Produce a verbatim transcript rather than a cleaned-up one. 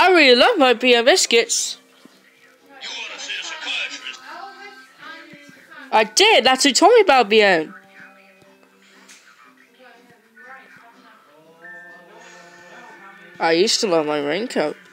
I really love my B M biscuits. You ought to see a psychiatrist. I did. That's who told me about B M. I used to love my raincoat.